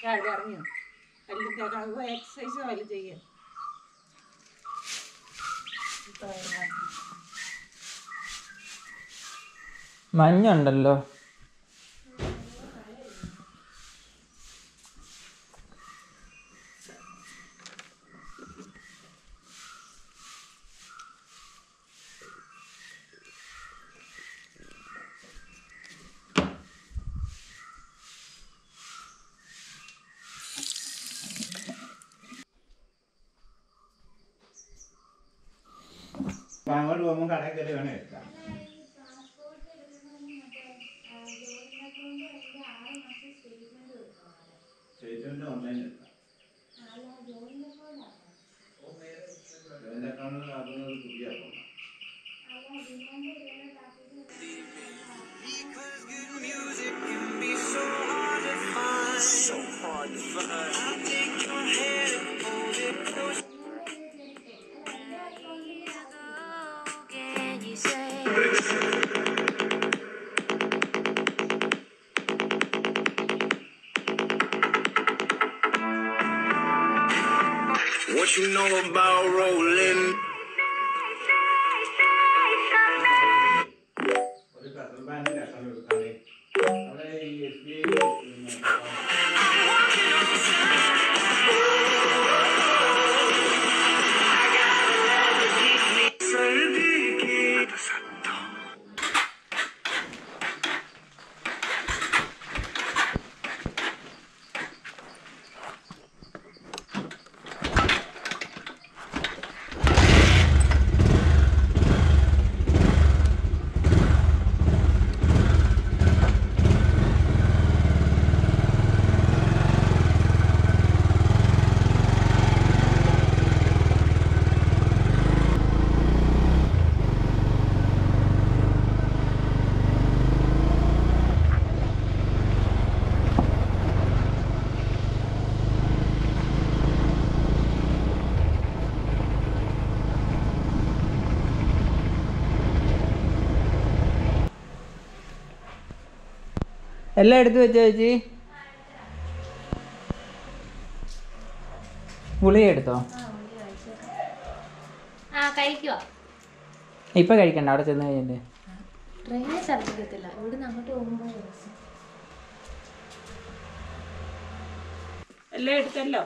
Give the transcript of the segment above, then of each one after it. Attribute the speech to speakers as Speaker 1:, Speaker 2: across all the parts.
Speaker 1: ഇറങ്ങിയോ exercise പോലെ ചെയ്യാം.
Speaker 2: മഞ്ഞുണ്ടല്ലോ.
Speaker 3: അങ്ങോട്ട് പോകുമ്പോൾ കടയിൽ കയറി വേണം എടുക്കാം. സ്റ്റേറ്റ്മെന്റ് ഓൺലൈൻ എടുക്കാം. ജോയിന്റ് അക്കൗണ്ട് ആക്കുന്നത് പുതിയ അക്കൗണ്ടാണ്.
Speaker 4: What you know about rolling?
Speaker 3: ഒരു ഫെഡറൽ ബാങ്കിന്റെ അക്കൗണ്ട് എടുക്കാതെ അവിടെ ഈ SBI
Speaker 2: എല്ലാം എടുത്തു വെച്ചോ ചേച്ചി. ഗുളിക എടുത്തോ? ഇപ്പൊ കഴിക്കണ്ട, അവിടെ ചെന്ന് കഴിഞ്ഞിട്ട്.
Speaker 5: ട്രെയിനിൽ ഛർദ്ദിക്കത്തില്ല, ഇവിടുന്ന് അങ്ങോട്ട് പോകുമ്പോൾ
Speaker 1: എല്ലാം എടുത്തല്ലോ.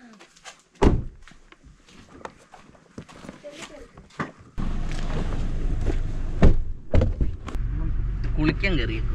Speaker 6: കുളിക്കാൻ കയറിയേക്കുക.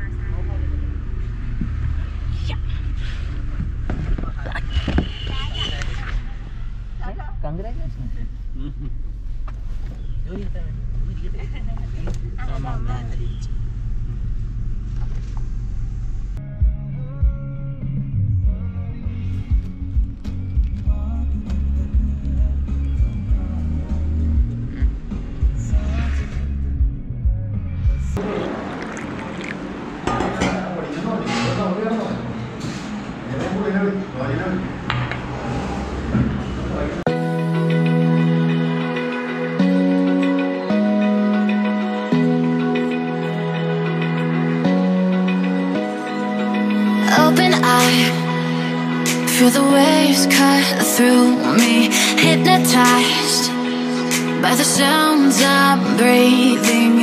Speaker 7: Open eye, feel the waves cut through me, hypnotized by the sounds I'm breathing